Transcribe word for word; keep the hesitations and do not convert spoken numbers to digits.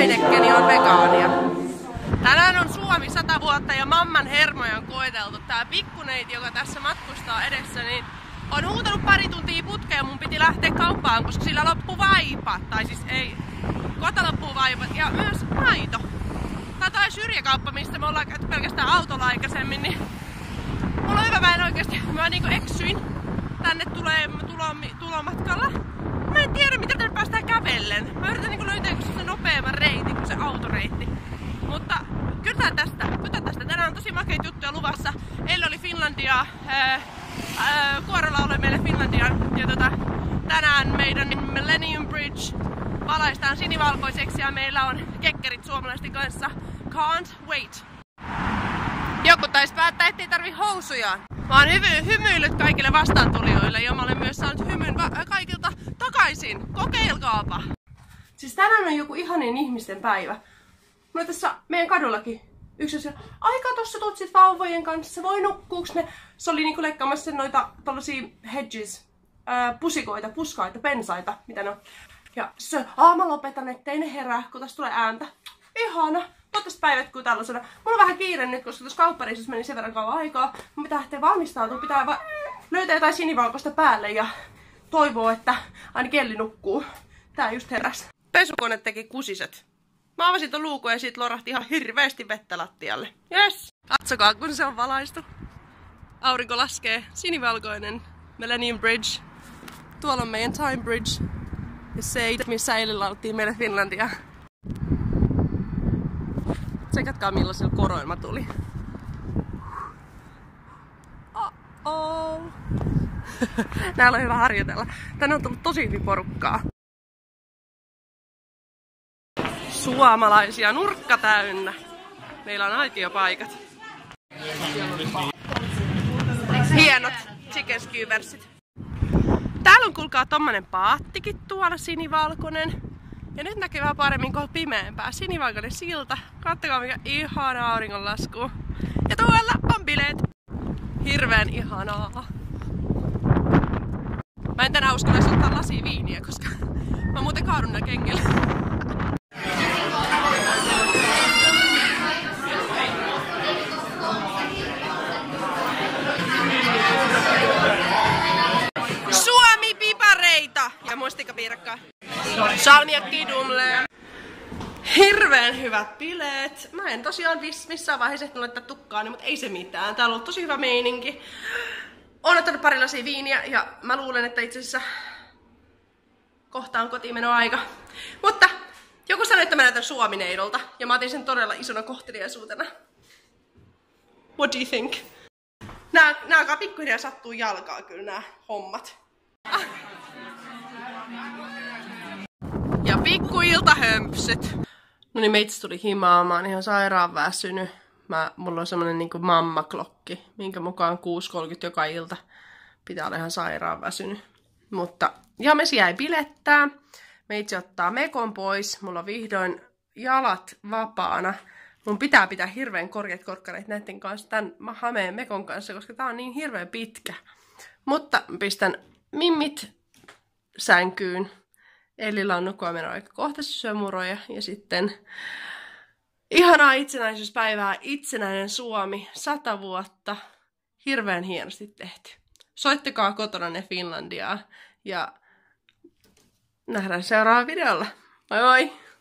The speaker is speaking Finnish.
Heinekeni on vegaania. Tänään on Suomi sata vuotta ja mamman hermoja on koeteltu. Tää pikkuneiti, joka tässä matkustaa edessä, niin on huutanut pari tuntia putkeen ja mun piti lähteä kauppaan, koska sillä loppu vaipat. Tai siis ei, kota loppuu vaipat ja myös maito. Tää on tää syrjäkauppa, mistä me ollaan käyty pelkästään autolla aikaisemmin, niin mulla on hyvä, mä en oikeesti, mä niinku eksyin tänne tulee tulomatkalla. Mä en tiedä, miten tänne päästään kävellen. Mä yritän niinku löytää se nopeamman reitin kuin se autoreitti. Mutta kyllä tästä, kyllä tästä. Tänään on tosi makeita juttuja luvassa. Eilen oli Finlandia, ää, ää, Kuorolla oli meille Finlandian. Ja tota, tänään meidän Millennium Bridge valaistaan sinivalkoiseksi ja meillä on kekkerit suomalaisten kanssa. Can't wait. Joku taisi päättää, ettei tarvi housuja. Mä oon hymy, hymyillyt kaikille vastaantulijoille ja mä olen myös saanut hymyn kaikilta takaisin. Kokeilkaapa! Siis tänään on joku ihanien ihmisten päivä. Mulla tässä meidän kadullakin yksi asia, aika tossa tuut sit vauvojen kanssa, voi nukkuuks ne? Se oli niinku leikkaamassa noita tollasia hedges, ää, pusikoita, puskaita, pensaita, mitä ne on. Ja se, aah mä lopetan, ettei ne herää, kun tässä tulee ääntä. Ihana! Toivottavasti päivät kuin tällaisena. Mulla on vähän kiire nyt, koska tuossa kauppareissussa meni sen verran kauan aikaa. Mun pitää lähteä valmistautua, pitää vaan löytää jotain sinivalkoista päälle ja toivoo, että aina kelli nukkuu. Tää just heräs. Pesukone teki kusiset. Mä avasin ton luukun ja siitä lorahti ihan hirveästi vettä lattialle. Yes! Katsokaa, kun se on valaistu. Aurinko laskee. Sinivalkoinen Millennium Bridge. Tuolla on meidän Time Bridge. Ja se, missä eilen lauttiin meille Finlandia. Tsekatkaa millaisilla koroilla mä tuli. Oh-oh. Näillä on hyvä harjoitella. Tänne on tullut tosi hyvin porukkaa. Suomalaisia nurkka täynnä. Meillä on aitiopaikat. Hienot chicken skewersit. Täällä on kuulkaa tommonen paattikin tuolla sinivalkoinen. Ja nyt näkee vähän paremmin kuin pimeämpää. Sinivalkoinen silta. Katsokaa mikä ihana auringonlasku. Ja tuolla on bileet. Hirveän ihanaa. Mä en tänään uskalla ottaa lasia viiniä, koska mä muuten kaadun nää kengillä. Suomi-pipareita! Ja mustikapiirakkaa. Salmiakki dumle. Hirveän hyvät bileet. Mä en tosiaan missään vaiheessa ehtinyt laittaa tukkaani, mutta ei se mitään. Täällä on ollut tosi hyvä meininki. Oon ottanut pari lasia viiniä ja mä luulen, että itse asiassa kohta on kotiinmenoaika. Mutta joku sanoi, että mä näytän Suomi-neidolta ja mä otin sen todella isona kohteliaisuutena. What do you think? Nää, nää alkaa pikkuhiljaa sattuu jalkaa kyllä nää hommat. Ah. Ja pikkuiltahömpsyt. No niin, meitä tuli himaamaan, ihan sairaan väsynyt. Mä, mulla on semmonen niinku mammaklokki, minkä mukaan kuusi kolmekymmentä joka ilta pitää olla ihan sairaan väsynyt. Mutta Jamesi jäi bilettää. Meitsi ottaa mekon pois. Mulla on vihdoin jalat vapaana. Mun pitää pitää hirveän korkeat korkkareet näiden kanssa, tän hameen mekon kanssa, koska tää on niin hirveän pitkä. Mutta pistän mimmit sänkyyn. Elillä on nukkua meno aika kohta syö muroja ja sitten ihanaa itsenäisyyspäivää, itsenäinen Suomi, sata vuotta, hirveän hienosti tehty. Soittakaa kotona ne Finlandiaa ja nähdään seuraavalla videolla. Moi moi!